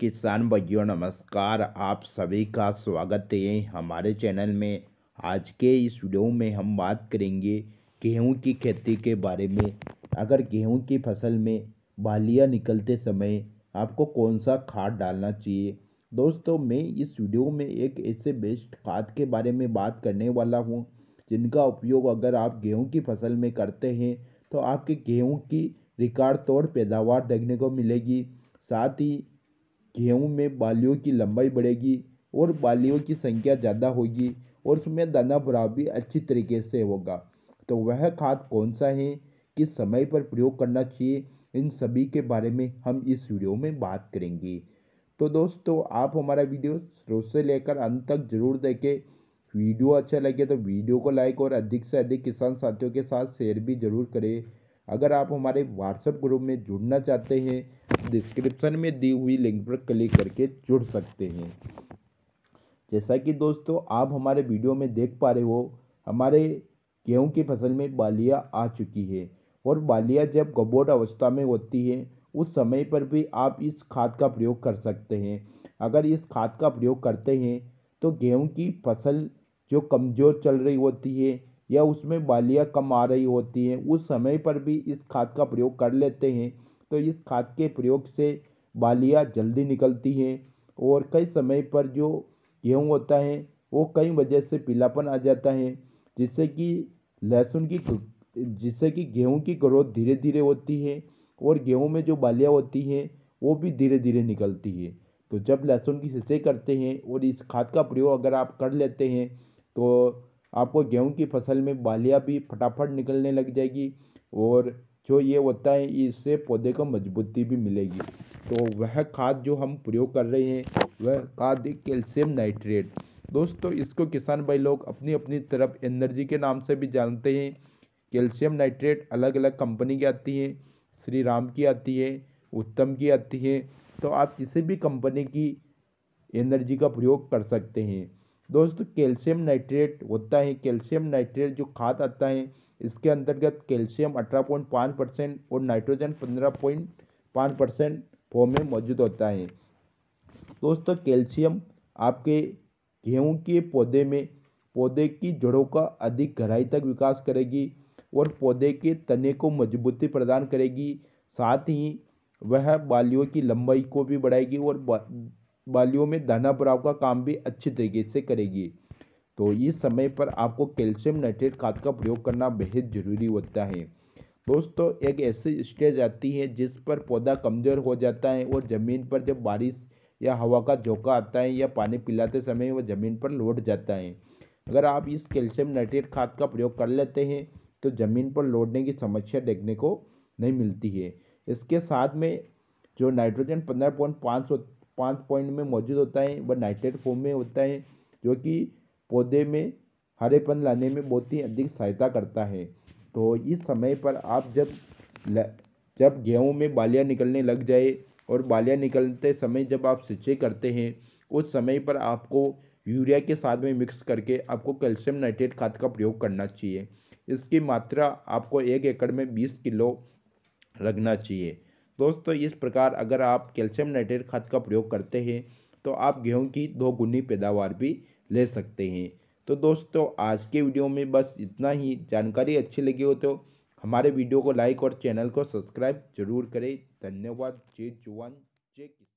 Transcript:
किसान भाइयों नमस्कार। आप सभी का स्वागत है हमारे चैनल में। आज के इस वीडियो में हम बात करेंगे गेहूं की खेती के बारे में। अगर गेहूं की फसल में बालियां निकलते समय आपको कौन सा खाद डालना चाहिए। दोस्तों, मैं इस वीडियो में एक ऐसे बेस्ट खाद के बारे में बात करने वाला हूं जिनका उपयोग अगर आप गेहूं की फसल में करते हैं तो आपके गेहूं की रिकॉर्ड तोड़ पैदावार देखने को मिलेगी। साथ ही गेहूं में बालियों की लंबाई बढ़ेगी और बालियों की संख्या ज़्यादा होगी और उसमें दाना भराव भी अच्छी तरीके से होगा। तो वह खाद कौन सा है, किस समय पर प्रयोग करना चाहिए, इन सभी के बारे में हम इस वीडियो में बात करेंगे। तो दोस्तों, आप हमारा वीडियो शुरू से लेकर अंत तक जरूर देखें। वीडियो अच्छा लगे तो वीडियो को लाइक और अधिक से अधिक किसान साथियों के साथ शेयर भी जरूर करें। अगर आप हमारे व्हाट्सएप ग्रुप में जुड़ना चाहते हैं डिस्क्रिप्शन में दी हुई लिंक पर क्लिक करके जुड़ सकते हैं। जैसा कि दोस्तों आप हमारे वीडियो में देख पा रहे हो, हमारे गेहूं की फसल में बालियां आ चुकी है और बालियां जब गबोट अवस्था में होती है उस समय पर भी आप इस खाद का प्रयोग कर सकते हैं। अगर इस खाद का प्रयोग करते हैं तो गेहूं की फसल जो कमज़ोर चल रही होती है या उसमें बालियां कम आ रही होती हैं उस समय पर भी इस खाद का प्रयोग कर लेते हैं तो इस खाद के प्रयोग से बालियां जल्दी निकलती हैं और कई समय पर जो गेहूँ होता है वो कई वजह से पीलापन आ जाता है जिससे कि लहसुन की जिससे कि गेहूँ की ग्रोथ धीरे धीरे होती है और गेहूँ में जो बालियाँ होती हैं वो भी धीरे धीरे निकलती है। तो जब लहसुन की सिंचाई करते हैं और इस खाद का प्रयोग अगर आप कर लेते हैं तो आपको गेहूं की फसल में बालियां भी फटाफट निकलने लग जाएगी और जो ये होता है इससे पौधे को मजबूती भी मिलेगी। तो वह खाद जो हम प्रयोग कर रहे हैं वह खाद है कैल्शियम नाइट्रेट। दोस्तों, इसको किसान भाई लोग अपनी अपनी तरफ एनर्जी के नाम से भी जानते हैं। कैल्शियम नाइट्रेट अलग अलग कंपनी की आती है, श्री राम की आती है, उत्तम की आती है। तो आप किसी भी कंपनी की एनर्जी का प्रयोग कर सकते हैं। दोस्तों, कैल्शियम नाइट्रेट होता है, कैल्शियम नाइट्रेट जो खाद आता है इसके अंतर्गत कैल्शियम 18.5% और नाइट्रोजन 15.5% फॉर्म में मौजूद होता है। दोस्तों, कैल्शियम आपके गेहूं के पौधे की जड़ों का अधिक गहराई तक विकास करेगी और पौधे के तने को मजबूती प्रदान करेगी। साथ ही वह बालियों की लंबाई को भी बढ़ाएगी और बालियों में दाना भराव का काम भी अच्छी तरीके से करेगी। तो इस समय पर आपको कैल्शियम नाइट्रेट खाद का प्रयोग करना बेहद ज़रूरी होता है। दोस्तों, एक ऐसी स्टेज आती है जिस पर पौधा कमज़ोर हो जाता है और ज़मीन पर जब बारिश या हवा का झोंका आता है या पानी पिलाते समय वह ज़मीन पर लौट जाता है। अगर आप इस कैल्शियम नाइट्रेट खाद का प्रयोग कर लेते हैं तो ज़मीन पर लौटने की समस्या देखने को नहीं मिलती है। इसके साथ में जो नाइट्रोजन 15.5 पॉइंट में मौजूद होता है वह नाइट्रेट फॉर्म में होता है जो कि पौधे में हरेपन लाने में बहुत ही अधिक सहायता करता है। तो इस समय पर आप जब गेहूं में बालियां निकलने लग जाए और बालियां निकलते समय जब आप सिंचाई करते हैं उस समय पर आपको यूरिया के साथ में मिक्स करके आपको कैल्शियम नाइट्रेट खाद का प्रयोग करना चाहिए। इसकी मात्रा आपको 1 एकड़ में 20 किलो रखना चाहिए। दोस्तों, इस प्रकार अगर आप कैल्शियम नाइट्रेट खाद का प्रयोग करते हैं तो आप गेहूं की 2 गुनी पैदावार भी ले सकते हैं। तो दोस्तों, आज के वीडियो में बस इतना ही। जानकारी अच्छी लगी हो तो हमारे वीडियो को लाइक और चैनल को सब्सक्राइब जरूर करें। धन्यवाद। जय जवान जय किसान।